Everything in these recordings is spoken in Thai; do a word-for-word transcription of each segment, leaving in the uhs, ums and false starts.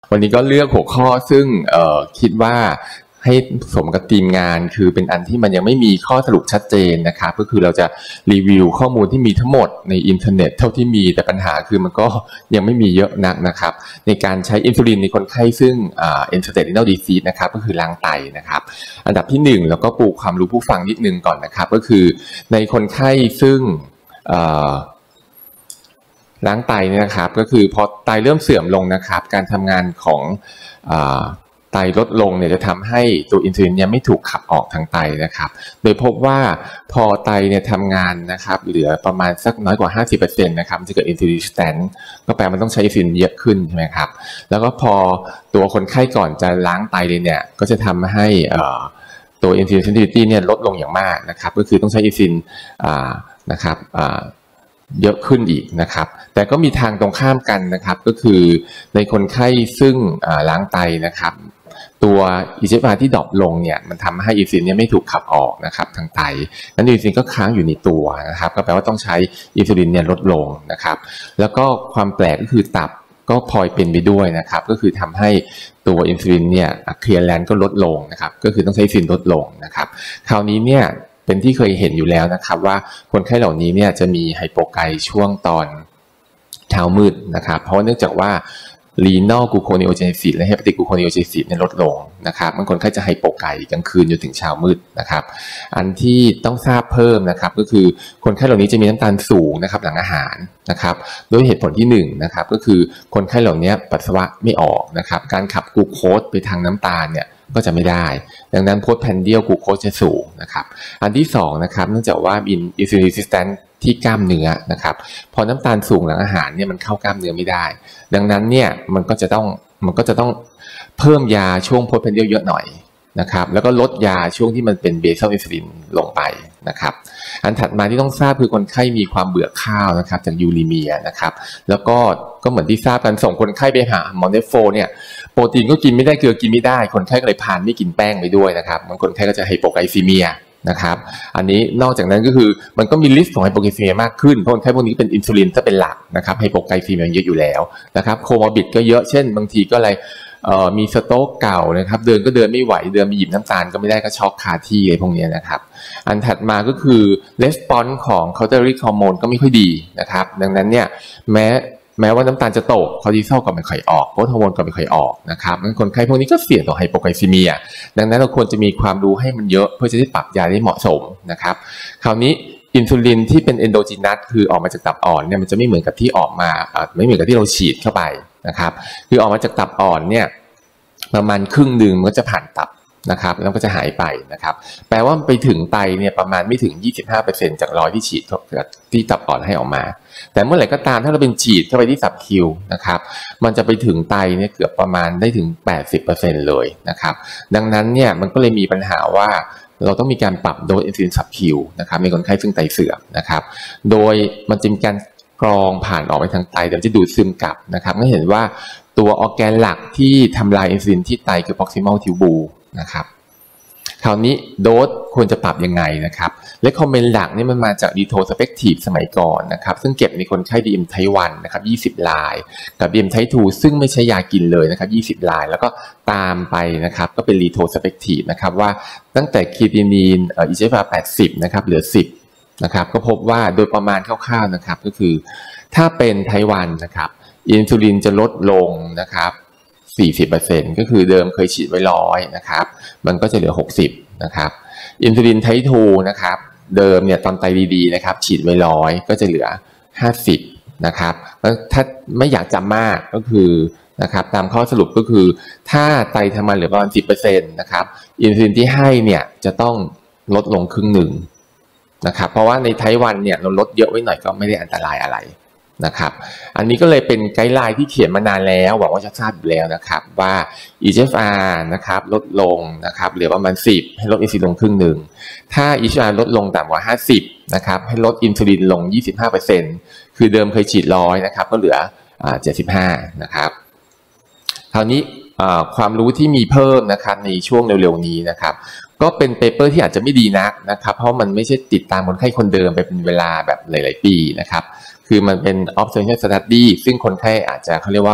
วันนี้ก็เลือกหัวข้อซึ่งคิดว่าให้สมกับทีมงานคือเป็นอันที่มันยังไม่มีข้อสรุปชัดเจนนะครับก็คือเราจะรีวิวข้อมูลที่มีทั้งหมดในอินเทอร์เน็ตเท่าที่มีแต่ปัญหาคือมันก็ยังไม่มีเยอะนักนะครับในการใช้อินซูลินในคนไข้ซึ่งอ่า end-stage renal disease นะครับก็คือล้างไตนะครับอันดับที่หนึ่งแล้วก็ปูความรู้ผู้ฟังนิดนึงก่อนนะครับก็คือในคนไข้ซึ่งอ่าล้างไตเนี่ยนะครับก็คือพอไตเริ่มเสื่อมลงนะครับการทำงานของอ่าไตลดลงเนี่ยจะทำให้ตัวอินซูลินเนี่ยไม่ถูกขับออกทางไตนะครับโดยพบว่าพอไตเนี่ยทำงานนะครับเหลือประมาณสักน้อยกว่า ห้าสิบเปอร์เซ็นต์ นะครับจะเกิดอินซูลินสแตนก็แปลมันต้องใช้อินซูลินเยอะขึ้นใช่ไหมครับแล้วก็พอตัวคนไข้ก่อนจะล้างไตเลยเนี่ยก็จะทำให้ตัวอินซูลินเซนซิทิวิตี้เนี่ยลดลงอย่างมากนะครับก็คือต้องใช้อินซูลินนะครับเยอะขึ้นอีกนะครับแต่ก็มีทางตรงข้ามกันนะครับก็คือในคนไข้ซึ่งล้างไตนะครับตัว อี จี เอฟ อาร์ ที่ดรอปลงเนี่ยมันทำให้อินซูลินเนี่ยไม่ถูกขับออกนะครับทางไตนั้นอินซูลินก็ค้างอยู่ในตัวนะครับก็แปลว่าต้องใช้อินซูลินเนี่ยลดลงนะครับแล้วก็ความแปลกก็คือตับก็พลอยเป็นไปด้วยนะครับก็คือทำให้ตัวอินซูลินเนี่ยเคลียร์แลนด์ก็ลดลงนะครับก็คือต้องใช้อินซูลินลดลงนะครับคราวนี้เนี่ยเป็นที่เคยเห็นอยู่แล้วนะครับว่าคนไข้เหล่านี้เนี่ยจะมีไฮโปไกช่วงตอนเช้ามืดนะครับเพราะเนื่องจากว่าrenal gluconeogenesis และ hepatic gluconeogenesis เนี่ยลดลงนะครับบางคนไข้จะไฮโปไกกลางคืนจนถึงเช้ามืดนะครับอันที่ต้องทราบเพิ่มนะครับก็คือคนไข้เหล่านี้จะมีน้ำตาลสูงนะครับหลังอาหารนะครับด้วยเหตุผลที่หนึ่งนะครับก็คือคนไข้เหล่านี้ปัสสาวะไม่ออกนะครับการขับกลูโคสไปทางน้ำตาลเนี่ยก็จะไม่ได้ดังนั้นโพสต์แพนเดียลกลูโคสจะสูงนะครับอันที่สองนะครับเนื่องจากว่าอินอินซูลินรีสิสแตนซ์ที่กล้ามเนื้อนะครับพอน้ำตาลสูงหลังอาหารเนี่ยมันเข้ากล้ามเนื้อไม่ได้ดังนั้นเนี่ยมันก็จะต้องมันก็จะต้องเพิ่มยาช่วงโพสต์แพนเดียลเยอะหน่อยนะครับแล้วก็ลดยาช่วงที่มันเป็นเบซัลอินซูลินลงไปนะครับอันถัดมาที่ต้องทราบคือคนไข้มีความเบื่อข้าวนะครับจากยูรีเมียนะครับแล้วก็ก็เหมือนที่ทราบกันส่งคนไข้ไปหาหมอเนฟโฟเนี่ยโปรตีนก็กินไม่ได้เกลือกินไม่ได้คนไข้ก็เลยพานไม่กินแป้งไปด้วยนะครับบางคนไข้ก็จะไฮโปไกซีเมียนะครับอันนี้นอกจากนั้นก็คือมันก็มีลิสต์ของไฮโปไกซีเมียมากขึ้นเพราะคนไข้พวกนี้เป็นอินซูลินจะเป็นหลักนะครับไฮโปไกซีเมียเยอะอยู่แล้วนะครับโคมอร์บิดก็เยอะเช่นบางทีก็อะไรมีสโตรกเก่านะครับเดินก็เดินไม่ไหวเดินไปหยิบน้ำตาลก็ไม่ได้ก็ช็อกคาที่อะไรพวกนี้นะครับอันถัดมาก็คือレスปอนส์ของคอร์ติซอลฮอร์โมนก็ไม่ค่อยดีนะครับดังนั้นเนี่ยแม้แม้ว่าน้ำตาลจะตกคอร์ติซอลก็ไม่ค่อยออกโกรทฮอร์โมนก็ไม่ค่อยออกนะครับงั้นคนไข้พวกนี้ก็เสี่ยงต่อไฮโปไกซีเมียดังนั้นเราควรจะมีความรู้ให้มันเยอะเพื่อจะได้ปรับยาได้เหมาะสมนะครับคราวนี้อินซูลินที่เป็นเอนโดจีนัสคือออกมาจากตับอ่อนเนี่ยมันจะไม่เหมือนกับที่ออกมาไม่เหมือนกับที่เราฉีดเข้าไปนะครับคือออกมาจากตับอ่อนเนี่ยประมาณครึ่งหนึ่งมันก็จะผ่านตับนะครับแล้วก็จะหายไปนะครับแปลว่าไปถึงไตเนี่ยประมาณไม่ถึง ยี่สิบห้าเปอร์เซ็นต์ จากรอยที่ฉีดที่ตับอ่อนให้ออกมาแต่เมื่อไหร่ก็ตามถ้าเราเป็นฉีดเข้าไปที่สับคิวนะครับมันจะไปถึงไตเนี่ยเกือบประมาณได้ถึง แปดสิบเปอร์เซ็นต์ เลยนะครับดังนั้นเนี่ยมันก็เลยมีปัญหาว่าเราต้องมีการปรับโดสอินซูลินสับคิวนะครับในคนไข้ซึ่งไตเสื่อมนะครับโดยมันจะมีการกรองผ่านออกไปทางไตเดี๋ยวจะดูดซึมกลับนะครับก็เห็นว่าตัวออร์แกนหลักที่ทำลายอินซูลินที่ไตคือ proximal tubule นะครับคราวนี้โดสควรจะปรับยังไงนะครับและคอมเมนต์หลักนี่มันมาจาก retrospective สมัยก่อนนะครับซึ่งเก็บในคนไข้ ดี เอ็ม Type วันนะครับยี่สิบรายกับ ดี เอ็ม Type ทูซึ่งไม่ใช้ยากินเลยนะครับยี่สิบรายแล้วก็ตามไปนะครับก็เป็น retrospective นะครับว่าตั้งแต่คีโตนีนเอ่อ อี จี เอฟ อาร์ แปดสิบนะครับเหลือสิบนะครับก็พบว่าโดยประมาณคร่าวๆนะครับก็คือถ้าเป็น Type วันนะครับอินซูลินจะลดลงนะครับ สี่สิบเปอร์เซ็นต์ ก็คือเดิมเคยฉีดไว้ร้อยนะครับมันก็จะเหลือหกสิบนะครับอินซูลินไทป์ทูนะครับเดิมเนี่ยตอนไตดีๆนะครับฉีดไว้ร้อยก็จะเหลือห้าสิบนะครับแล้วถ้าไม่อยากจำมากก็คือนะครับตามข้อสรุปก็คือถ้าไตทำงานเหลือประมาณ สิบเปอร์เซ็นต์ นะครับอินซูลินที่ให้เนี่ยจะต้องลดลงครึ่งหนึ่งนะครับเพราะว่าในไทป์วันเนี่ยเราลดเยอะไว้หน่อยก็ไม่ได้อันตรายอะไรนะครับอันนี้ก็เลยเป็นไกด์ไลน์ที่เขียนมานานแล้วหวังว่าจะทราบอยู่แล้วนะครับว่า อี จี เอฟ อาร์ นะครับลดลงนะครับเหลือประมาณสิบให้ลดอินซูลินลงครึ่งหนึ่งถ้า อี จี เอฟ อาร์ ลดลงต่ำกว่าห้าสิบนะครับให้ลดอินซูลินลง ยี่สิบห้าเปอร์เซ็นต์ คือเดิมเคยฉีดร้อยนะครับก็เหลืออ่าเจ็ดสิบห้านะครับคราวนี้ความรู้ที่มีเพิ่มนะครับในช่วงเร็วๆนี้นะครับก็เป็นเปเปอร์ที่อาจจะไม่ดีนักนะครับเพราะมันไม่ใช่ติดตามคนไข้คนเดิมไปเป็นเวลาแบบหลายๆปีนะครับคือมันเป็น observational study ซึ่งคนไข้อาจจะเขาเรียกว่า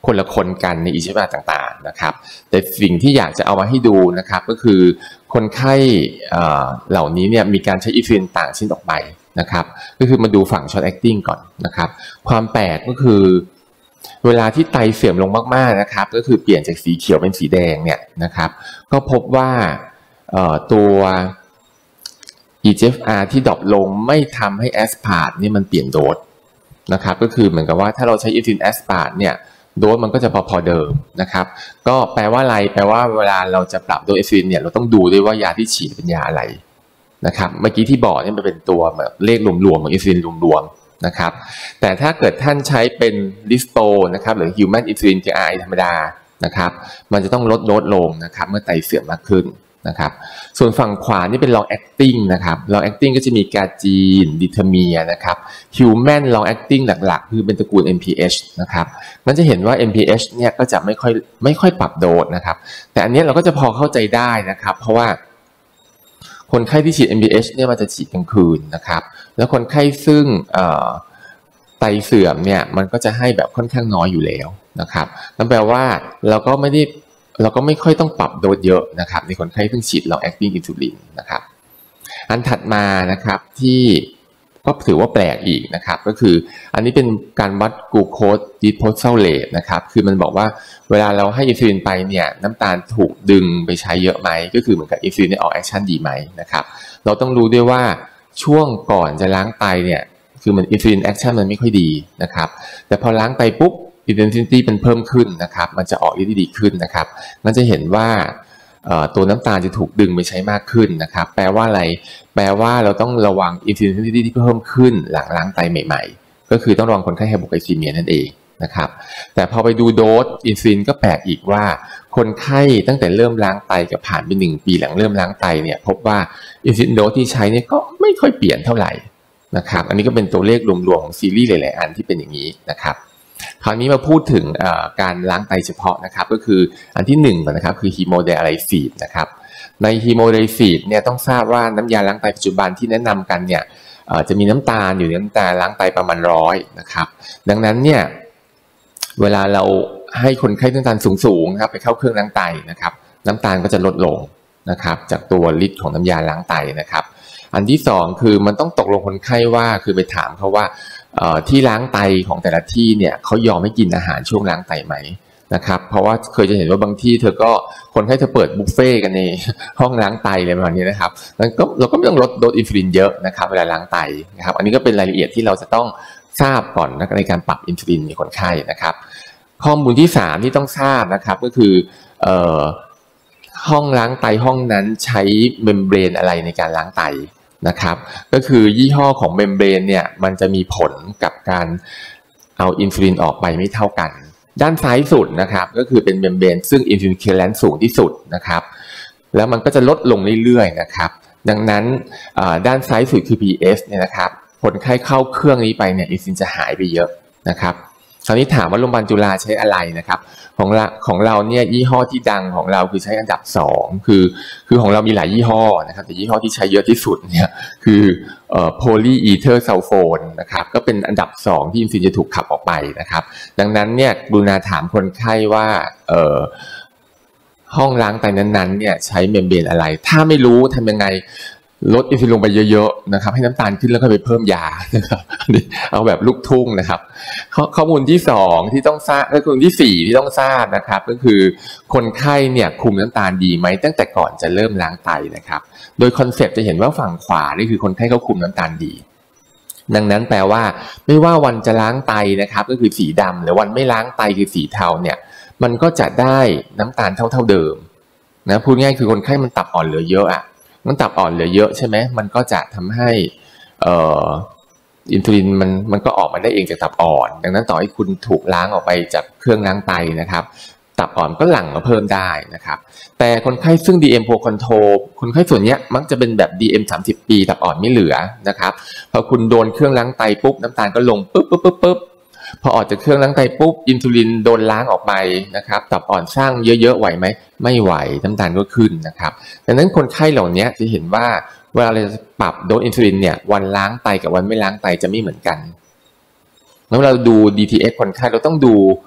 คนละคนกันในอิชิบะต่างๆนะครับแต่สิ่งที่อยากจะเอามาให้ดูนะครับก็คือคนไข้เหล่านี้เนี่ยมีการใช้อินซูลินต่างชิ้นออกไปนะครับก็คือมาดูฝั่งช็อตแอคติ้งก่อนนะครับความแปลกก็คือเวลาที่ไตเสื่อมลงมากๆนะครับก็คือเปลี่ยนจากสีเขียวเป็นสีแดงเนี่ยนะครับก็พบว่าตัว อี จี เอฟ อาร์ ที่ดรอปลงไม่ทำให้แอสพาร์ตเนี่ยมันเปลี่ยนโดสนะครับก็คือเหมือนกับว่าถ้าเราใช้อินซูลินแอสพาร์ตเนี่ยโดสมันก็จะพอๆเดิมนะครับก็แปลว่าอะไรแปลว่าเวลาเราจะปรับโดสอินซูลินเนี่ยเราต้องดูด้วยว่ายาที่ฉีดเป็นยาอะไรนะครับเมื่อกี้ที่บอกเนี่ยมันเป็นตัวแบบเลขรวมๆของอินซูลินรวมๆนะครับแต่ถ้าเกิดท่านใช้เป็นลิสโตนะครับหรือ Human Insulin ที อาร์ ไอ ธรรมดานะครับมันจะต้องลดโดสลงนะครับเมื่อไตเสื่อมมากขึ้นนะครับส่วนฝั่งขวานี่เป็น long acting นะครับ long acting ก็จะมีกาจีนดิทาเมียนะครับ human long acting หลักๆคือเป็นตระกูล เอ็น พี เอช นะครับมันจะเห็นว่า เอ็น พี เอช เนี่ยก็จะไม่ค่อยไม่ค่อยปรับโดสนะครับแต่อันนี้เราก็จะพอเข้าใจได้นะครับเพราะว่าคนไข้ที่ฉีด เอ็น พี เอช เนี่ยมันจะฉีดกลางคืนนะครับแล้วคนไข้ซึ่งไตเสื่อมเนี่ยมันก็จะให้แบบค่อนข้างน้อยอยู่แล้วนะครับนั่นแปลว่าเราก็ไม่ได้เราก็ไม่ค่อยต้องปรับโดสเยอะนะครับในคนไข้เพิ่งฉีด long acting insulin นะครับอันถัดมานะครับที่ก็ถือว่าแปลกอีกนะครับก็คืออันนี้เป็นการวัดกลูโคส disposal rate นะครับคือมันบอกว่าเวลาเราให้อินซูลินไปเนี่ยน้ำตาลถูกดึงไปใช้เยอะไหมก็คือเหมือนกับอินซูลินได้ออกแอคชั่นดีไหมนะครับเราต้องรู้ด้วยว่าช่วงก่อนจะล้างไตเนี่ยคือมันอินซูลินแอคชั่นมันไม่ค่อยดีนะครับแต่พอล้างไตปุ๊บintensity เป็นเพิ่มขึ้นนะครับมันจะออกฤทธิ์ได้ดีขึ้นนะครับมันจะเห็นว่าตัวน้ำตาลจะถูกดึงไปใช้มากขึ้นนะครับแปลว่าอะไรแปลว่าเราต้องระวัง intensity ที่เพิ่มขึ้นหลังล้างไตใหม่ๆก็คือต้องระวังคนไข้ไฮโปไกลซีเมียนั่นเองนะครับแต่พอไปดูโดสอินซูลินก็แปลกอีกว่าคนไข้ตั้งแต่เริ่มล้างไตกับผ่านไปหนึ่งปีหลังเริ่มล้างไตเนี่ยพบว่าอินซูลินโดสที่ใช้เนี่ยก็ไม่ค่อยเปลี่ยนเท่าไหร่นะครับอันนี้ก็เป็นตัวเลขรวมๆของซีรีส์หลายๆอันที่เป็นอย่างนี้นะครับคราวนี้มาพูดถึงการล้างไตเฉพาะนะครับก็คืออันที่หนึ่งนะครับคือฮีโมไดอะไลซีสนะครับในฮีโมไดอะไลซีสเนี่ยต้องทราบว่าน้ำยาล้างไตปัจจุบันที่แนะนำกันเนี่ยจะมีน้ำตาลอยู่ในน้ำตาลล้างไตประมาณร้อยนะครับดังนั้นเนี่ยเวลาเราให้คนไข้น้ำตาลสูงๆนะครับไปเข้าเครื่องล้างไตนะครับน้ำตาลก็จะลดลงนะครับจากตัวฤทธิ์ของน้ำยาล้างไตนะครับอันที่สองคือมันต้องตกลงคนไข้ว่าคือไปถามเขาว่าที่ล้างไตของแต่ละที่เนี่ยเขายอมให้กินอาหารช่วงล้างไตไหมนะครับเพราะว่าเคยจะเห็นว่าบางที่เธอก็คนให้เธอเปิดบุฟเฟ่กันในห้องล้างไตอะไรประมาณนี้นะครับแล้วก็เราก็ไม่ต้องลดโดสอินซูลินเยอะนะครับเวลาล้างไตนะครับอันนี้ก็เป็นรายละเอียดที่เราจะต้องทราบก่อนในการปรับอินซูลินในคนไข้นะครับข้อมูลที่สามที่ต้องทราบนะครับก็คือห้องล้างไตห้องนั้นใช้เมมเบรนอะไรในการล้างไตนะครับก็คือยี่ห้อของเมมเบรนเนี่ยมันจะมีผลกับการเอาอินซูลินออกไปไม่เท่ากันด้านซ้ายสุดนะครับก็คือเป็นเมมเบรนซึ่งอินซูลินเคลียร์แรนซ์สูงที่สุดนะครับแล้วมันก็จะลดลงเรื่อยๆนะครับดังนั้นด้านซ้ายสุดคือ พี เอส เนี่ยนะครับคนไข้เข้าเครื่องนี้ไปเนี่ยอินซูลินจะหายไปเยอะนะครับคราวนี้ถามว่าโรงพยาบาลจุฬาใช้อะไรนะครับของเราของเราเนี่ยยี่ห้อที่ดังของเราคือใช้อันดับสองคือคือของเรามีหลายยี่ห้อนะครับแต่ยี่ห้อที่ใช้เยอะที่สุดเนี่ยคือเอ่อโพลีอีเทอร์ซัลโฟนนะครับก็เป็นอันดับสองที่อินซูลินจะถูกขับออกไปนะครับดังนั้นเนี่ยกรุณาถามคนไข้ว่าเอ่อห้องล้างไตนั้นๆเนี่ยใช้เมมเบรนอะไรถ้าไม่รู้ทำยังไงลดอินซูลินลงไปเยอะๆนะครับให้น้ำตาลขึ้นแล้วก็ไปเพิ่มยานะครับเอาแบบลูกทุ่งนะครับข้อมูลที่สองที่ต้องทราบและข้อมูลที่สี่ที่ต้องทราบนะครับก็คือคนไข้เนี่ยคุมน้ำตาลดีไหมตั้งแต่ก่อนจะเริ่มล้างไตนะครับโดยคอนเซปต์จะเห็นว่าฝั่งขวานี่คือคนไข้เขาคุมน้ำตาลดีดังนั้นแปลว่าไม่ว่าวันจะล้างไตนะครับก็คือสีดำหรือวันไม่ล้างไตคือสีเทาเนี่ยมันก็จะได้น้ำตาลเท่าๆเดิมนะพูดง่ายคือคนไข้มันตับอ่อนเหลือเยอะอ่ะมันตับอ่อนเหลือเยอะใช่ไหมมันก็จะทำให้เอ่ออินซูลินมันมันก็ออกมาได้เองจากตับอ่อนดังนั้นต่อให้คุณถูกล้างออกไปจากเครื่องล้างไตนะครับตับอ่อนก็หลั่งมาเพิ่มได้นะครับแต่คนไข้ซึ่ง ดี เอ็ม Poor Control คนไข้ส่วนนี้มักจะเป็นแบบ ดี เอ็ม สามสิบ ปีตับอ่อนไม่เหลือนะครับพอคุณโดนเครื่องล้างไตปุ๊บน้ำตาลก็ลงปุ๊บปุ๊บปุ๊บปุ๊บพอออกจากเครื่องล้างไตปุ๊บอินซูลินโดนล้างออกไปนะครับตับอ่อนสร้างเยอะๆไหวไหมไม่ไหวน้ำตาลก็ขึ้นนะครับดังนั้นคนไข้เหล่านี้จะเห็นว่าเวลาเราจะปรับโดสอินซูลินเนี่ยวันล้างไตกับวันไม่ล้างไตจะไม่เหมือนกันแล้วเราดู ดี ที เอช คนไข้เราต้องดู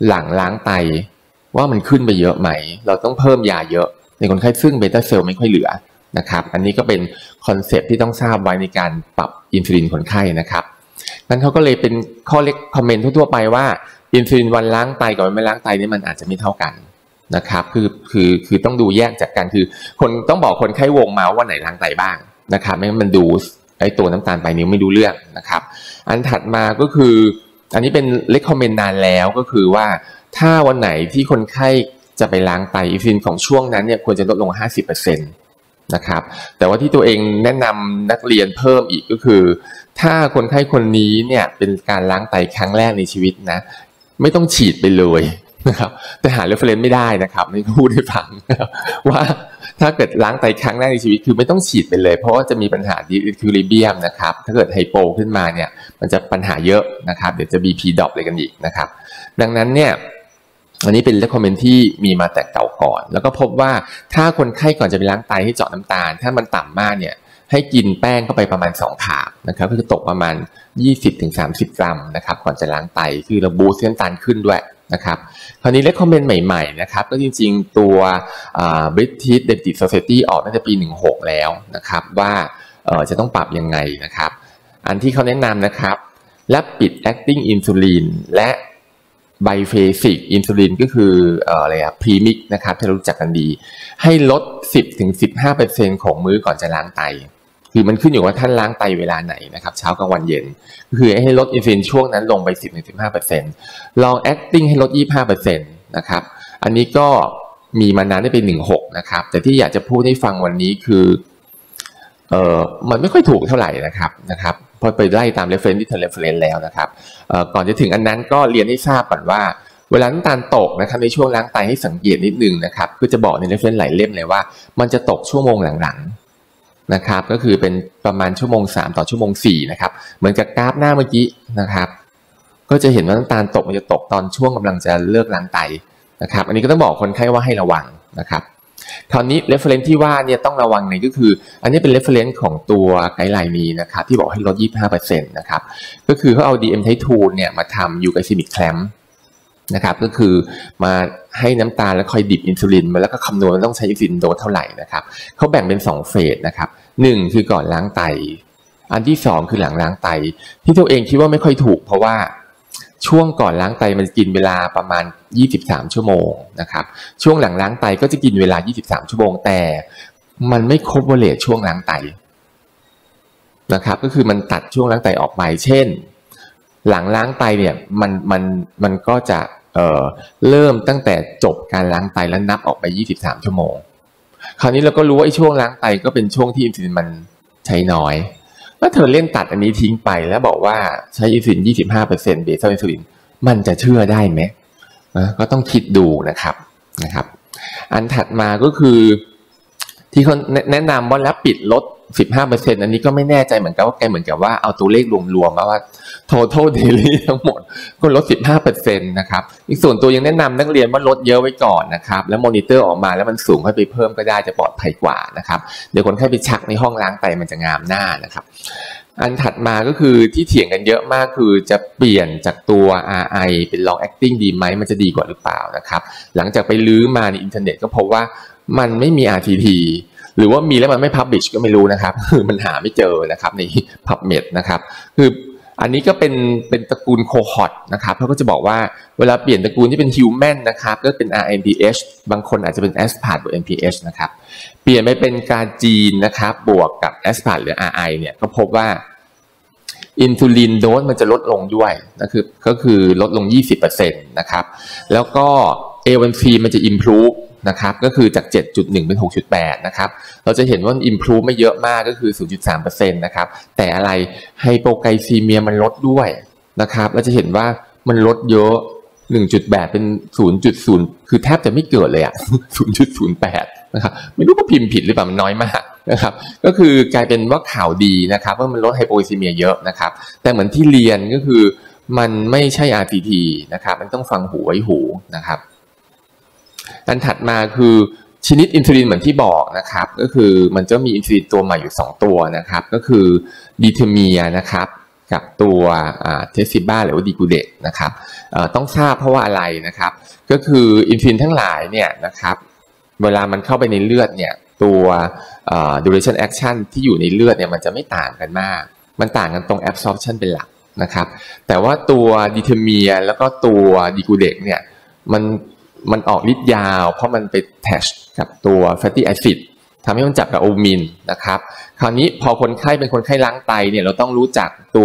หลังล้างไตว่ามันขึ้นไปเยอะไหมเราต้องเพิ่มยาเยอะในคนไข้ซึ่งเบต้าเซลล์ไม่ค่อยเหลือนะครับอันนี้ก็เป็นคอนเซปต์ที่ต้องทราบไว้ในการปรับอินซูลินคนไข้นะครับนั้นเขาก็เลยเป็นข้อเล็กคอมเมนต์ทั่วไปว่าอินซูลินวันล้างไตกับวันไม่ล้างไตนี่มันอาจจะไม่เท่ากันนะครับคือคือคือต้องดูแยกจากกันคือคนต้องบอกคนไข้วงมาว่าไหนล้างไตบ้างนะครับไม่งั้นมันดูไอ้ตัวน้ำตาลปลายนิ้วไม่ดูเรื่องนะครับอันถัดมาก็คืออันนี้เป็นเลคคอมเมนต์นานแล้วก็คือว่าถ้าวันไหนที่คนไข้จะไปล้างไตอินซูลินของช่วงนั้นเนี่ยควรจะลดลง ห้าสิบเปอร์เซ็นต์ นะครับแต่ว่าที่ตัวเองแนะนำนักเรียนเพิ่มอีกก็คือถ้าคนไข้คนนี้เนี่ยเป็นการล้างไตครั้งแรกในชีวิตนะไม่ต้องฉีดไปเลยนะครับแต่หาเรฟเฟอเรนซ์ไม่ได้นะครับนี่พูดให้ฟังว่าถ้าเกิดล้างไตครั้งแรกในชีวิตคือไม่ต้องฉีดไปเลยเพราะว่าจะมีปัญหาดิสอิควิลิเบียมนะครับถ้าเกิดไฮโปขึ้นมาเนี่ยมันจะปัญหาเยอะนะครับเดี๋ยวจะ บี พี ดรอปอะไรกันอีกนะครับดังนั้นเนี่ยอันนี้เป็น recommend ที่มีมาแต่เก่าก่อนแล้วก็พบว่าถ้าคนไข้ก่อนจะไปล้างไตให้เจาะน้ำตาลถ้ามันต่ำมากเนี่ยให้กินแป้งเข้าไปประมาณสองถาดนะครับก็คือตกประมาณ ยี่สิบถึงสามสิบ กรัมนะครับก่อนจะล้างไตคือเราบูสต์น้ำตาลขึ้นด้วยนะครับคราวนี้ recommend ใหม่ๆนะครับก็จริงๆตัว British Diabetes Society ออกตั้งแต่ปีหนึ่งหกแล้วนะครับว่าจะต้องปรับยังไงนะครับอันที่เขาแนะนำนะครับ Rapid Acting Insulin และไบเฟสิกอินซูลินก็คืออะไรอะพรีมิกนะครับที่เรารู้จักกันดีให้ลด สิบถึงสิบห้าเปอร์เซ็นต์ ของมื้อก่อนจะล้างไตคือมันขึ้นอยู่ว่าท่านล้างไตเวลาไหนนะครับเช้ากลางวันเย็นก็คือให้ลดอินซูลินช่วงนั้นลงไป สิบถึงสิบห้าเปอร์เซ็นต์ ลองแอคติ้งให้ลด ยี่สิบห้าเปอร์เซ็นต์ นะครับอันนี้ก็มีมานานได้เป็นหนึ่งหกนะครับแต่ที่อยากจะพูดให้ฟังวันนี้คือเอ่อมันไม่ค่อยถูกเท่าไหร่นะครับนะครับพอไปไล่ตาม reference ที่เธอ reference แล้วนะครับก่อนจะถึงอันนั้นก็เรียนให้ทราบก่อนว่าเวลาน้ำตาลตกนะครับในช่วงล้างไตให้สังเกตนิดนึงนะครับคือจะบอกใน reference หลายเล่มเลยว่ามันจะตกชั่วโมงหลังๆนะครับก็คือเป็นประมาณชั่วโมงสามต่อชั่วโมงสี่นะครับเหมือนกับกราฟหน้าเมื่อกี้นะครับก็จะเห็นว่าน้ำตาลตกมันจะตกตอนช่วงกำลังจะเลิกล้างไตนะครับอันนี้ก็ต้องบอกคนไข้ว่าให้ระวังนะครับคราวนี้ reference ที่ว่าเนี่ยต้องระวังในก็คืออันนี้เป็น reference ของตัวไกด์ไลน์นี้นะครับที่บอกให้ลด ยี่สิบห้าเปอร์เซ็นต์ นะครับก็คือเขาเอา ดี เอ็ม Type ทู เนี่ยมาทำ Euglycemic clamp นะครับก็คือมาให้น้ำตาลแล้วคอยดิบอินซูลินมาแล้วก็คำนวณว่าต้องใช้อินซูลินโดสเท่าไหร่นะครับเขาแบ่งเป็นสองเฟสนะครับหนึ่งคือก่อนล้างไตอันที่สองคือหลังล้างไตที่ตัวเองคิดว่าไม่ค่อยถูกเพราะว่าช่วงก่อนล้างไตมันกินเวลาประมาณยี่สิบสามชั่วโมงนะครับช่วงหลังล้างไตก็จะกินเวลายี่สิบสามชั่วโมงแต่มันไม่ครบเวลาช่วงล้างไตนะครับก็คือมันตัดช่วงล้างไตออกไปเช่นหลังล้างไตเนี่ยมันมันมันก็จะเอ่อเริ่มตั้งแต่จบการล้างไตแล้วนับออกไปยี่สิบสามชั่วโมงคราวนี้เราก็รู้ว่าไอ้ช่วงล้างไตก็เป็นช่วงที่อินซูลินมันใช้น้อยแล้วเธอเล่นตัดอันนี้ทิ้งไปแล้วบอกว่าใช้อินซูลิน ยี่สิบห้าเปอร์เซ็นต์ เบต้าอินซูลินมันจะเชื่อได้ไหมนะก็ต้องคิดดูนะครับนะครับอันถัดมาก็คือที่เขาแนะนำว่าแล้วปิดลด สิบห้าเปอร์เซ็นต์ อันนี้ก็ไม่แน่ใจเหมือนกันว่าแกเหมือนกับว่าเอาตัวเลขรวมๆมาว่า total daily ทั้งหมดก็ลด สิบห้าเปอร์เซ็นต์ นะครับอีกส่วนตัวยังแนะนำนักเรียนว่าลดเยอะไว้ก่อนนะครับแล้วมอนิเตอร์ออกมาแล้วมันสูงค่อยไปเพิ่มก็ได้จะปลอดภัยกว่านะครับเดี๋ยวคนไข้ไปชักในห้องล้างไตมันจะงามหน้านะครับอันถัดมาก็คือที่เถียงกันเยอะมากคือจะเปลี่ยนจากตัว อาร์ ไอ เป็น long acting ดีไหมมันจะดีกว่าหรือเปล่านะครับหลังจากไปลื้อมาในอินเทอร์เน็ตก็พบว่ามันไม่มี อาร์ ที ที หรือว่ามีแล้วมันไม่ publish ก็ไม่รู้นะครับคือมันหาไม่เจอนะครับใน PubMed นะครับคืออันนี้ก็เป็นเป็นตระกูล cohort นะครับเขาก็จะบอกว่าเวลาเปลี่ยนตระกูลที่เป็น human นะครับก็เป็น อาร์ เอ็น ดี เอช บางคนอาจจะเป็น aspart บวก เอ็น พี เอช นะครับเปลี่ยนไปเป็นการจีนนะครับบวกกับ aspart หรือ อาร์ ไอ เนี่ยก็พบว่าอินซูลินโดสมันจะลดลงด้วยนะคือก็คือลดลง ยี่สิบเปอร์เซ็นต์ นะครับแล้วก็ เอ วัน ซี มันจะ improve นะครับก็คือจาก เจ็ดจุดหนึ่ง เป็น หกจุดแปด นะครับเราจะเห็นว่า improve ไม่เยอะมากก็คือ ศูนย์จุดสามเปอร์เซ็นต์ นะครับแต่อะไรไฮโปไกลซีเมียมันลดด้วยนะครับเราจะเห็นว่ามันลดเยอะ หนึ่งจุดแปด เป็น ศูนย์จุดศูนย์ คือแทบจะไม่เกิดเลยอ่ะ ศูนย์จุดศูนย์แปด นะครับไม่รู้ว่าพิมพ์ผิดหรือเปล่ามันน้อยมากนะครับก็คือกลายเป็นว่าข่าวดีนะครับว่ามันลดไฮโปไกลซีเมียเยอะนะครับแต่เหมือนที่เรียนก็คือมันไม่ใช่ อาร์ ที ที นะครับมันต้องฟังหูไว้หูนะครับอันถัดมาคือชนิดอินซูลินเหมือนที่บอกนะครับก็คือมันจะมีอินซูลินตัวใหม่อยู่สองตัวนะครับก็คือดีเทอร์เมียนะครับกับตัวเทสซิบ้าหรือว่าดีกูเดกนะครับต้องทราบเพราะว่าอะไรนะครับก็คืออินฟินทั้งหลายเนี่ยนะครับเวลามันเข้าไปในเลือดเนี่ยตัว duration action ที่อยู่ในเลือดเนี่ยมันจะไม่ต่างกันมากมันต่างกันตรง absorption เป็นหลักนะครับแต่ว่าตัวดีเทอร์เมียแล้วก็ตัวดีกูเดกเนี่ยมันมันออกฤทธิ์ยาวเพราะมันไปแทชกับตัว fatty acid ทำให้มันจับกับโอมินนะครับคราวนี้พอคนไข้เป็นคนไข้ล้างไตเนี่ยเราต้องรู้จักตัว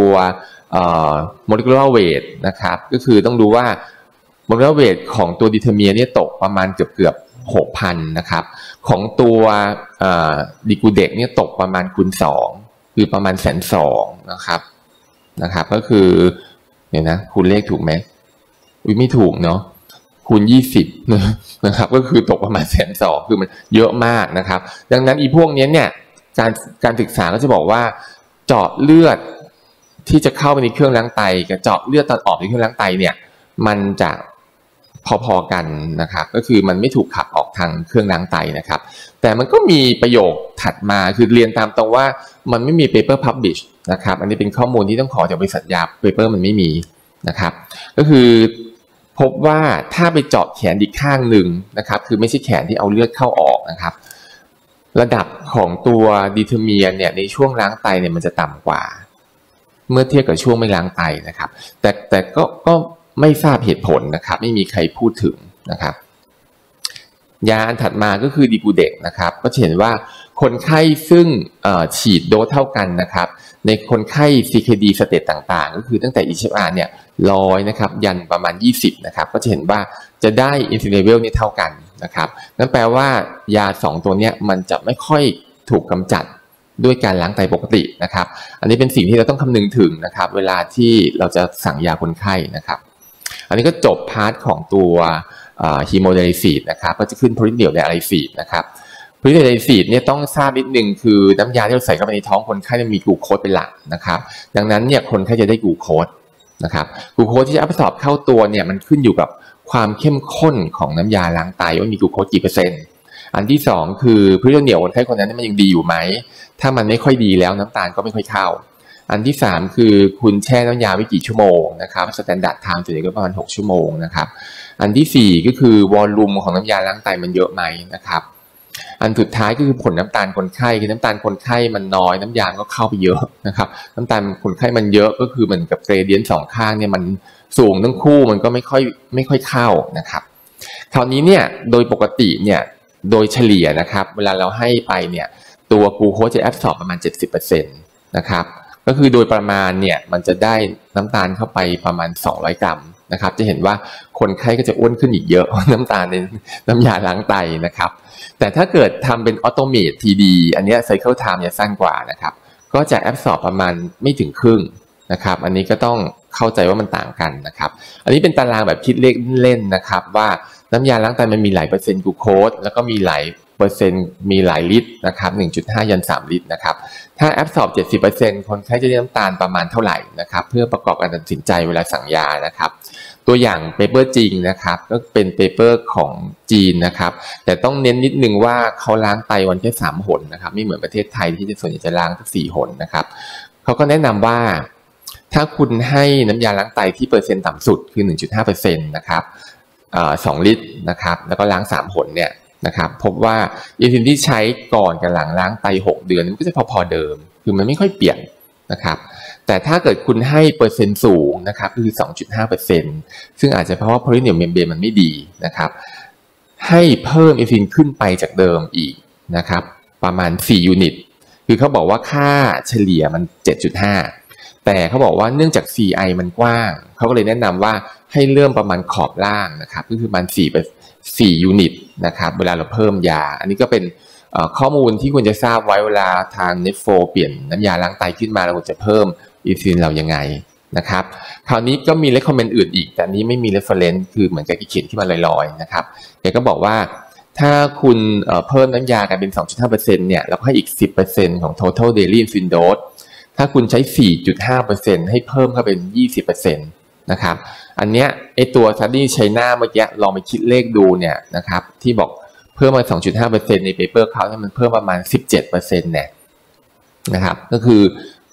molecular weight นะครับก็คือต้องดูว่า molecular weight ของตัวดีเทอร์เมียเนี่ยตกประมาณเกือบเกือบ หกพัน นะครับของตัวดีกูเดกเนี่ยตกประมาณคูณสองคือประมาณแสนสองนะครับนะครับก็คือเนี่ยนะคูณเลขถูกไหมอุ้ยไม่ถูกเนาะคูณยี่สิบนะครับก็คือตกประมาณแสนสองคือมันเยอะมากนะครับดังนั้นอีพวกนี้เนี่ยการการศึกษาก็จะบอกว่าเจาะเลือดที่จะเข้าไปในเครื่องล้างไตกับเจาะเลือดตอนออกในเครื่องล้างไตเนี่ยมันจะพอๆกันนะครับก็คือมันไม่ถูกขับออกทางเครื่องล้างไตนะครับแต่มันก็มีประโยคถัดมาคือเรียนตามตรงว่ามันไม่มี paper publish นะครับอันนี้เป็นข้อมูลที่ต้องขอจากบริษัทยา paper มันไม่มีนะครับก็คือพบว่าถ้าไปเจาะแขนอีกข้างหนึ่งนะครับคือไม่ใช่แขนที่เอาเลือดเข้าออกนะครับระดับของตัวดีเทอร์เมียเนี่ยในช่วงล้างไตเนี่ยมันจะต่ำกว่าเมื่อเทียบกับช่วงไม่ล้างไตนะครับแต่แต่ก็ก็ไม่ทราบเหตุผลนะครับไม่มีใครพูดถึงนะครับยาอันถัดมาก็คือดีกูเดกนะครับก็เห็นว่าคนไข้ซึ่งฉีดโดสเท่ากันนะครับในคนไข้ ซี เค ดี สเตตต่างๆก็คือตั้งแต่ อี ซี เอฟ อาร์ เนี่ยร้อยนะครับยันประมาณยี่สิบนะครับก็จะเห็นว่าจะได้อินซูลินเลเวลนี่เท่ากันนะครับนั่นแปลว่ายาสองตัวนี้มันจะไม่ค่อยถูกกำจัดด้วยการล้างไตปกตินะครับอันนี้เป็นสิ่งที่เราต้องคำนึงถึงนะครับเวลาที่เราจะสั่งยาคนไข้นะครับอันนี้ก็จบพาร์ทของตัวฮีโมไดลิซิสนะครับก็จะขึ้นโพลิเนียลไดอะไลซิสนะครับโพลิเนียลไดอะไลซิสเนี่ยต้องทราบนิดนึงคือน้ำยาที่เราใส่เข้าไปในท้องคนไข้มีกลูโคสเป็นหลักนะครับดังนั้นเนี่ยคนไข้จะได้กลูโคสนะครับกลูโคสที่จะอับซอร์บเข้าตัวเนี่ยมันขึ้นอยู่กับความเข้มข้นของน้ำยาล้างไตว่ามีกลูโคสกี่เปอร์เซ็นต์อันที่สองคือโพลิเนียลคนไข้คนนั้นมันยังดีอยู่ไหมถ้ามันไม่ค่อยดีแล้วน้ำตาลก็ไม่ค่อยเข้าอันที่สามคือคุณแช่น้ำยาไว้กี่ชั่วโมงนะครับสแตนดาร์ดไทม์ส่วนใหญ่ก็ประมาณหกชั่วโมงนะครับอันที่สี่ก็คือวอลลุ่มของน้ำยาล้างไตมันเยอะไหมนะครับอันสุดท้ายก็คือผลน้ำตาลคนไข้คือน้ำตาลคนไข้มันน้อยน้ำยาก็เข้าไปเยอะนะครับน้ำตาลคนไข้มันเยอะก็คือเหมือนกับเกรเดียนต์สองข้างเนี่ยมันสูงทั้งคู่มันก็ไม่ค่อยไม่ค่อยเข้านะครับคราวนี้เนี่ยโดยปกติเนี่ยโดยเฉลี่ยนะครับเวลาเราให้ไปเนี่ยตัวกลูโคสจะแอบซอร์บประมาณ เจ็ดสิบเปอร์เซ็นต์ นะครับก็คือโดยประมาณเนี่ยมันจะได้น้ำตาลเข้าไปประมาณสองร้อยกรัมนะครับจะเห็นว่าคนไข้ก็จะอ้วนขึ้นอีกเยอะน้ำตาลในน้ำยาล้างไตนะครับแต่ถ้าเกิดทำเป็นออโตเมต ที ดี อันนี้ไซเคิลไทม์จะสั้นกว่านะครับก็จะแอบซอร์บประมาณไม่ถึงครึ่งนะครับอันนี้ก็ต้องเข้าใจว่ามันต่างกันนะครับอันนี้เป็นตารางแบบคิดเลขเล่นนะครับว่าน้ำยาล้างไตมันมีหลายเปอร์เซ็นต์กลูโคสแล้วก็มีหลายเปอร์เซ็นต์มีหลายลิตรนะครับ หนึ่งจุดห้า ยันสามลิตรนะครับถ้าแอบซอร์บ เจ็ดสิบเปอร์เซ็นต์ คนไข้จะได้น้ำตาลประมาณเท่าไหร่นะครับเพื่อประกอบการตัดสินใจเวลาสั่งยานะครับตัวอย่างเปเปอร์จริงนะครับก็เป็นเปเปอร์ของจีนนะครับแต่ต้องเน้นนิดนึงว่าเขาล้างไตวันแค่สามหนนะครับไม่เหมือนประเทศไทยที่จะส่วนใหญ่จะล้างทั้งสี่หนนะครับเขาก็แนะนำว่าถ้าคุณให้น้ำยาล้างไตที่เปอร์เซ็นต์ต่ำสุดคือ หนึ่งจุดห้าเปอร์เซ็นต์ นะครับสองลิตรนะครับแล้วก็ล้างสามหนเนี่ยนะครับพบว่าอินซูลินที่ใช้ก่อนกับหลังล้างไตหกเดือนมันก็จะพอๆเดิมคือมันไม่ค่อยเปลี่ยนนะครับแต่ถ้าเกิดคุณให้เปอร์เซ็นต์สูงนะครับคือ สองจุดห้าเปอร์เซ็นต์ ซึ่งอาจจะเพราะว่า peritoneal membrane มันไม่ดีนะครับให้เพิ่มอินซูลินขึ้นไปจากเดิมอีกนะครับประมาณสี่ยูนิตคือเขาบอกว่าค่าเฉลี่ยมัน เจ็ดจุดห้า แต่เขาบอกว่าเนื่องจาก ซี ไอ มันกว้างเขาก็เลยแนะนำว่าให้เริ่มประมาณขอบล่างนะครับก็คือประมาณสี่สี่ยูนิตนะครับเวลาเราเพิ่มยาอันนี้ก็เป็นข้อมูลที่ควรจะทราบไว้เวลาทาง เนฟโฟ เปลี่ยนน้ำยาล้างไตขึ้นมาเราควรจะเพิ่มอินซูลินเรายังไงนะครับคราวนี้ก็มี recommend อื่นอีกแต่นี้ไม่มี reference คือเหมือนกับที่เขียนขึ้นมาลอยๆนะครับแกก็บอกว่าถ้าคุณเพิ่มน้ำยากันเป็น สองจุดห้าเปอร์เซ็นต์ เนี่ยแล้วให้อีก สิบเปอร์เซ็นต์ ของ total daily insulin dose ถ้าคุณใช้ สี่จุดห้าเปอร์เซ็นต์ ให้เพิ่มเข้าเป็น ยี่สิบเปอร์เซ็นต์ นะครับอันเนี้ยไอตัว study China เมื่อกี้ลองไปคิดเลขดูเนี่ยนะครับที่บอกเพิ่มมา สองจุดห้าเปอร์เซ็นต์ ในเปเปอร์เขาเนี่ยมันเพิ่มประมาณ สิบเจ็ดเปอร์เซ็นต์ เนี่ยนะครับก็คือ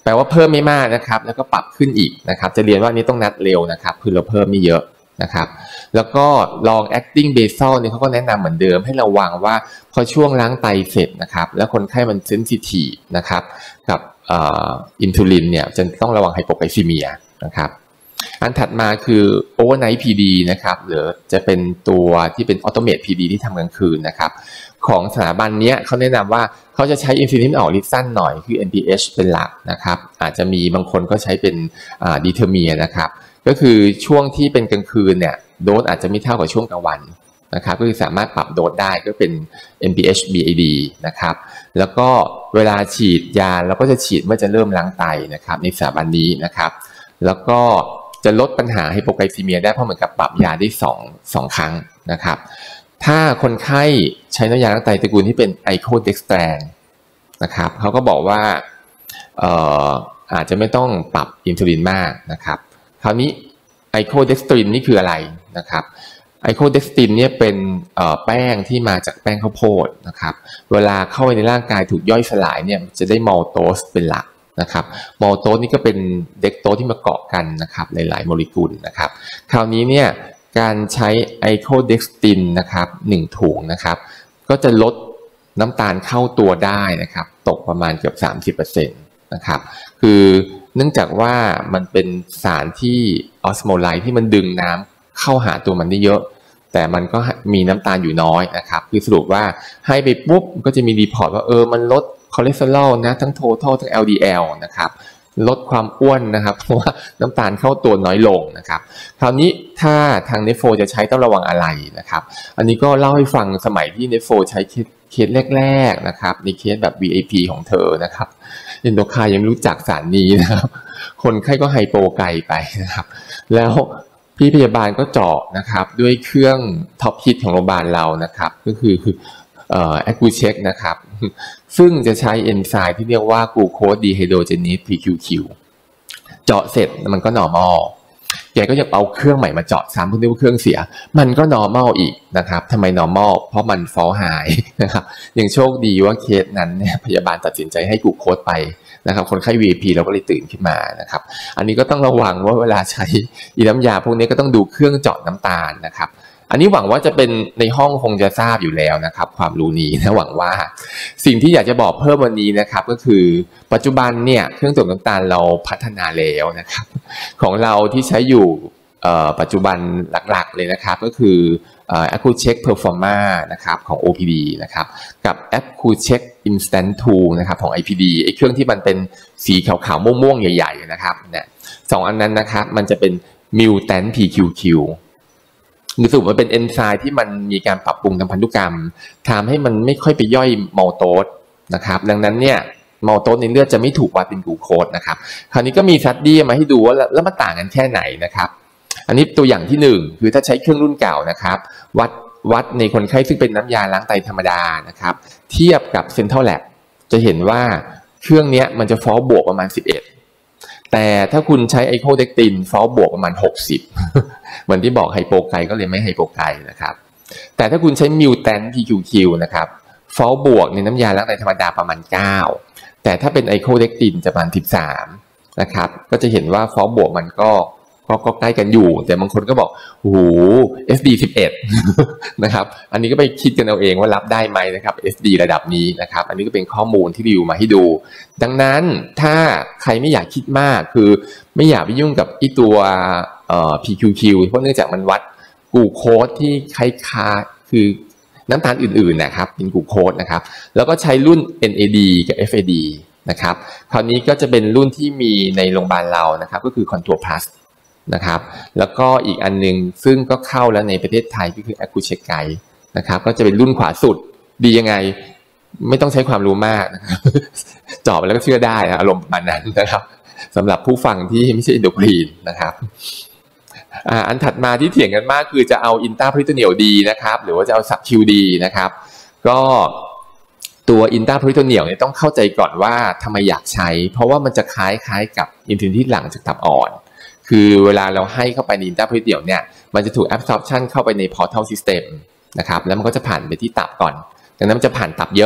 แปลว่าเพิ่มไม่มากนะครับแล้วก็ปรับขึ้นอีกนะครับจะเรียนว่านี้ต้องนัดเร็วนะครับคือเราเพิ่มไม่เยอะนะครับแล้วก็ลอง acting basal เนี่ยเขาก็แนะนำเหมือนเดิมให้ระวังว่าพอช่วงล้างไตเสร็จนะครับแล้วคนไข้มันเซนซิทีฟนะครับกับอินซูลินเนี่ยจะต้องระวังไฮโปไกลซีเมียนะครับอันถัดมาคือ overnight พี ดี นะครับหรือจะเป็นตัวที่เป็น automate พี ดี ที่ทำกลางคืนนะครับของสถาบันนี้เขาแนะนำว่าเขาจะใช้อินซูลินออกฤทธิ์สั้นหน่อยคือ เอ็น พี เอช เป็นหลักนะครับอาจจะมีบางคนก็ใช้เป็นดีเทอร์เมียนะครับก็คือช่วงที่เป็นกลางคืนเนี่ยโดสอาจจะไม่เท่ากับช่วงกลางวันนะครับก็คือสามารถปรับโดสได้ก็เป็น เอ็น พี เอช บี เอ ดี นะครับแล้วก็เวลาฉีดยาเราก็จะฉีดเมื่อจะเริ่มล้างไตนะครับในสถาบันนี้นะครับแล้วก็จะลดปัญหาไฮโปไกลซีเมียได้เพราะเหมือนกับปรับยาได้สองสองครั้งนะครับถ้าคนไข้ใช้น้ำยาล้างไตตระกูลที่เป็นไอโคเด็กสแตรนนะครับเขาก็บอกว่าเอ่ออาจจะไม่ต้องปรับอินซูลินมากนะครับคราวนี้ไอโคเด็กสตรินนี่คืออะไรนะครับไอโคเด็กสตรินเนี่ยเป็นแป้งที่มาจากแป้งข้าวโพดนะครับเวลาเข้าไปในร่างกายถูกย่อยสลายเนี่ยจะได้มัลโตสเป็นหลักนะครับมัลโตสนี่ก็เป็นเด็กโตสที่มาเกาะกันนะครับหลายๆโมเลกุลนะครับคราวนี้เนี่ยการใช้ไอโคเด็กสตินนะครับหนึ่งถุงนะครับก็จะลดน้ำตาลเข้าตัวได้นะครับตกประมาณเกือบ สามสิบเปอร์เซ็นต์ นะครับคือเนื่องจากว่ามันเป็นสารที่ออสโมไลท์ที่มันดึงน้ำเข้าหาตัวมันได้เยอะแต่มันก็มีน้ำตาลอยู่น้อยนะครับคือสรุปว่าให้ไปปุ๊บก็จะมีรีพอร์ตว่าเออมันลดคอเลสเตอรอลนะทั้ง total ทั้ง แอล ดี แอล นะครับลดความอ้วนนะครับเพราะว่าน้ำตาลเข้าตัวน้อยลงนะครับคราวนี้ถ้าทางเนฟโฟจะใช้ต้องระวังอะไรนะครับอันนี้ก็เล่าให้ฟังสมัยที่เนฟโฟใช้เคสแรกๆนะครับในเคสแบบ วี ไอ พี ของเธอนะครับเอนโดคายยังไม่รู้จักสารนี้นะครับคนไข้ก็ไฮโปไกลไปนะครับแล้วพี่พยาบาลก็เจาะนะครับด้วยเครื่องท็อปฮิตของโรงพยาบาลเรานะครับก็คือเอ่อ AccuCheck นะครับซึ่งจะใช้เอนไซม์ที่เรียกว่า Glucose Dehydrogenase พี คิว คิว เจาะเสร็จมันก็ normal แกก็ยังเอาเครื่องใหม่มาเจาะซ้ำเพื่อที่ว่าเครื่องเสียมันก็ normal อีกนะครับทำไม normal เพราะมัน fall high นะครับยังโชคดีว่าเคสนั้นเนี่ยพยาบาลตัดสินใจให้กูโค้ดไปนะครับคนไข้ วี ไอ พี เราก็เลยตื่นขึ้นมานะครับอันนี้ก็ต้องระวังว่าเวลาใช้อีน้ำยาพวกนี้ก็ต้องดูเครื่องเจาะน้ำตาลนะครับอันนี้หวังว่าจะเป็นในห้องคงจะทราบอยู่แล้วนะครับความรู้นี้นะหวังว่าสิ่งที่อยากจะบอกเพิ่มวันนี้นะครับก็คือปัจจุบันเนี่ยเครื่องตรวจน้ำตาลเราพัฒนาแล้วนะครับของเราที่ใช้อยู่ปัจจุบันหลักๆเลยนะครับก็คือ AccuCheck Performa นะครับของ โอ พี ดี นะครับกับ AccuCheck Instant ทู นะครับของ ไอ พี ดี ไอ้เครื่องที่มันเป็นสีขาวๆม่วงๆใหญ่ๆนะครับเนี่ยสองอันนั้นนะครับมันจะเป็น Mutant พี คิว คิวคือสรุปว่าเป็นเอนไซม์ที่มันมีการปรับปรุงทางพันธุกรรมทำให้มันไม่ค่อยไปย่อยมัลโตสนะครับดังนั้นเนี่ยมัลโตสในเลือดจะไม่ถูกวัดเป็นกลูโคสนะครับคราวนี้ก็มีสตั๊ดดี้มาให้ดูว่าแล้วมันต่างกันแค่ไหนนะครับอันนี้ตัวอย่างที่หนึ่งคือถ้าใช้เครื่องรุ่นเก่านะครับวัดวัดในคนไข้ซึ่งเป็นน้ำยาล้างไตธรรมดานะครับเทียบกับเซ็นทรัลแลบจะเห็นว่าเครื่องนี้มันจะฟอลบวกประมาณสิบเอ็ดแต่ถ้าคุณใช้ไอโคเด็กตินฟอลบวกประมาณหกสิบเหมือนที่บอกไฮโปไกลก็เลยไม่ไฮโปไกลนะครับแต่ถ้าคุณใช้มิวแทน พี คิว คิว นะครับฟอลบวกในน้ำยาล้างไตธรรมดาประมาณเก้าแต่ถ้าเป็นไอโคเด็กตินจะประมาณสิบสามนะครับก็จะเห็นว่าฟอลบวกมันก็ก็ก็ใกล้กันอยู่แต่บางคนก็บอกโอ้โห เอส ดี สิบเอ็ด นะครับอันนี้ก็ไปคิดกันเอาเองว่ารับได้ไหมนะครับ เอส ดี ระดับนี้นะครับอันนี้ก็เป็นข้อมูลที่รีวิวมาให้ดูดังนั้นถ้าใครไม่อยากคิดมากคือไม่อยากไปยุ่งกับอีตัวเอ่อ พี คิว คิว เพราะเนื่องจากมันวัดกลูโคสที่คล้ายๆคือน้ำตาลอื่นๆนะครับเป็นกลูโคสนะครับแล้วก็ใช้รุ่น เอ็น เอ ดี กับ เอฟ เอ ดี นะครับคราวนี้ก็จะเป็นรุ่นที่มีในโรงพยาบาลเรานะครับก็คือ Contour Plusนะครับแล้วก็อีกอันนึงซึ่งก็เข้าแล้วในประเทศไทยก็คือ AccuCheck Guide นะครับก็จะเป็นรุ่นขวาสุดดียังไงไม่ต้องใช้ความรู้มากนะครับเจาะไปแล้วก็เชื่อได้นะอารมณ์ประมาณนั้นนะครับสำหรับผู้ฟังที่ไม่ใช่อินโดกรีนนะครับอ่าอันถัดมาที่เถียงกันมากคือจะเอาอินตราพริโตเนียลดีนะครับหรือว่าจะเอาซับคิวดีนะครับก็ตัวอินตราพริโตเนียลเนี่ยต้องเข้าใจก่อนว่าทำไมอยากใช้เพราะว่ามันจะคล้ายๆกับอินซูลินที่หลั่งจากตับอ่อนคือเวลาเราให้เข้าไปในอินตราพริโตเนียลเนี่ยมันจะถูก absorption เข้าไปใน portal system นะครับแล้วมันก็จะผ่านไปที่ตับก่อนดังนั้นมันจะผ่านตับเยอะ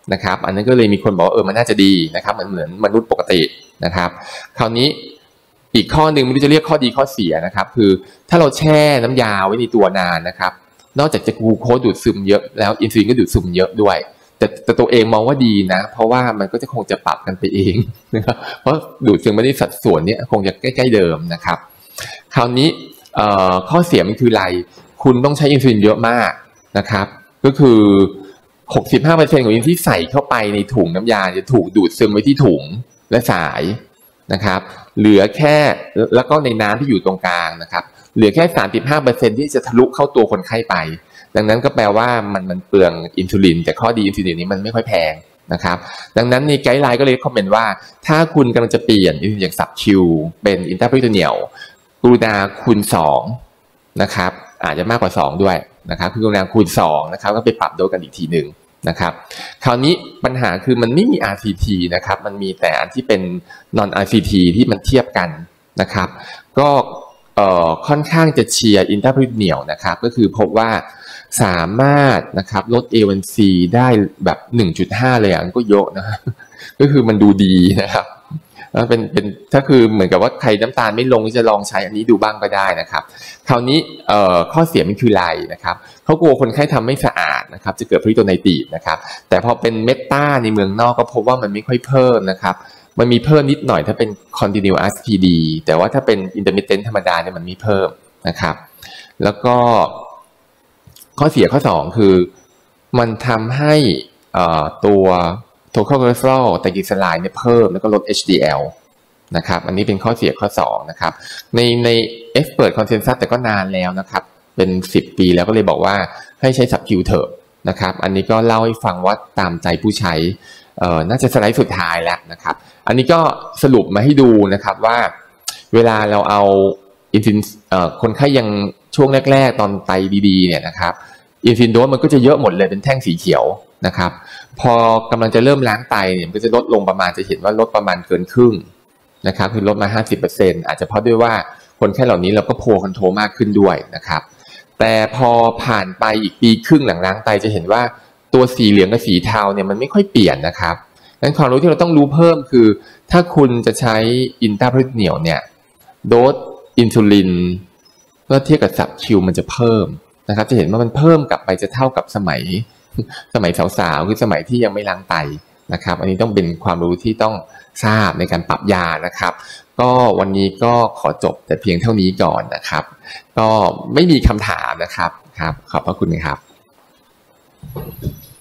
นะครับอันนั้นก็เลยมีคนบอกเออมันน่าจะดีนะครับมันเหมือนมนุษย์ปกตินะครับคราวนี้อีกข้อหนึ่งไม่รู้จะเรียกข้อดีข้อเสียนะครับคือถ้าเราแช่น้ำยาไว้ในตัวนานนะครับนอกจากจะกลูโคสดูดซึมเยอะแล้วอินซูลินก็ดูดซึมเยอะด้วยแต่แต่ตัวเองมองว่าดีนะเพราะว่ามันก็จะคงจะปรับกันไปเองนะครับเพราะดูดซึมไม่ได้สัดส่วนนี้คงจะใกล้ๆเดิมนะครับคราวนี้ข้อเสียมันคืออะไรคุณต้องใช้อินซูลินเยอะมากนะครับก็คือ หกสิบห้าเปอร์เซ็นต์ ของอินที่ใส่เข้าไปในถุงน้ำยาจะถูกดูดซึมไว้ที่ถุงและสายนะครับเหลือแค่แล้วก็ในน้ำที่อยู่ตรงกลางนะครับเหลือแค่ สามสิบห้าเปอร์เซ็นต์ ที่จะทะลุเข้าตัวคนไข้ไปดังนั้นก็แปลว่ามันมันเปลืองอินซูลินแต่ข้อดีอินซูลินนี้มันไม่ค่อยแพงนะครับดังนั้นในไกด์ไลน์ก็เลยคอมเมนต์ว่าถ้าคุณกำลังจะเปลี่ยนจากซับคิวเป็นอินทราเพริโทเนียลกรุณาคูณสองนะครับอาจจะมากกว่าสองด้วยนะครับคือกรุณาคูณสองนะครับก็ไปปรับโดสกันอีกทีหนึ่งนะครับคราวนี้ปัญหาคือมันไม่มี อาร์ ซี ที นะครับมันมีแต่อันที่เป็น non อาร์ ซี ที ที่มันเทียบกันนะครับก็เอ่อค่อนข้างจะเชียร์อินทราเพริโทเนียลนะครับก็คือพบว่าสามารถนะครับลด เอ วัน ซี ได้แบบ หนึ่งจุดห้า เลยอ่ะก็เยอะนะก็คือมันดูดีนะครับเป็นเป็นถ้าคือเหมือนกับว่าใครน้ำตาลไม่ลงจะลองใช้อันนี้ดูบ้างก็ได้นะครับคราวนี้เอ่อข้อเสียมันคืออะไรนะครับเขากลัวคนไข้ทำไม่สะอาดนะครับจะเกิดพริโตไนติสนะครับแต่พอเป็นเมตาในเมืองนอกก็พบว่ามันไม่ค่อยเพิ่มนะครับมันมีเพิ่มนิดหน่อยถ้าเป็น continuous พี ดี แต่ว่าถ้าเป็น intermittent ธรรมดาเนี่ยมันไม่เพิ่มนะครับแล้วก็ข้อเสียข้อสองคือมันทำให้ตัว total cholesterol ไตรกลีเซอไรด์เนี่ยเพิ่มแล้วก็ลด เอช ดี แอล นะครับอันนี้เป็นข้อเสียข้อสองนะครับในใน expert consensus แต่ก็นานแล้วนะครับเป็นสิบปีแล้วก็เลยบอกว่าให้ใช้สับคิวเถอะนะครับอันนี้ก็เล่าให้ฟังว่าตามใจผู้ใช้เอ่อน่าจะสไลด์สุดท้ายแล้วนะครับอันนี้ก็สรุปมาให้ดูนะครับว่าเวลาเราเอาอินซูลินเอ่อคนไข้ยังช่วงแรกๆตอนไตดีๆเนี่ยนะครับอินซูลินโดสมันก็จะเยอะหมดเลยเป็นแท่งสีเขียวนะครับพอกำลังจะเริ่มล้างไตเนี่ยมันก็จะลดลงประมาณจะเห็นว่าลดประมาณเกินครึ่งนะครับคือลดมา ห้าสิบเปอร์เซ็นต์ อาจจะเพราะด้วยว่าคนไข้เหล่านี้เราก็โพคอนโทรลมากขึ้นด้วยนะครับแต่พอผ่านไปอีกปีครึ่งหลังล้างไตจะเห็นว่าตัวสีเหลืองกับสีเทาเนี่ยมันไม่ค่อยเปลี่ยนนะครับงั้นความรู้ที่เราต้องรู้เพิ่มคือถ้าคุณจะใช้อินทราเพริโทเนียลเนี่ยโดสอินซูลินเมื่อเทียบกับซับคิวมันจะเพิ่มนะครับจะเห็นว่ามันเพิ่มกลับไปจะเท่ากับสมัยสมัยสาวๆคือสมัยที่ยังไม่ล้างไตนะครับอันนี้ต้องเป็นความรู้ที่ต้องทราบในการปรับยานะครับก็วันนี้ก็ขอจบแต่เพียงเท่านี้ก่อนนะครับก็ไม่มีคำถามนะครับครับขอบพระคุณครับ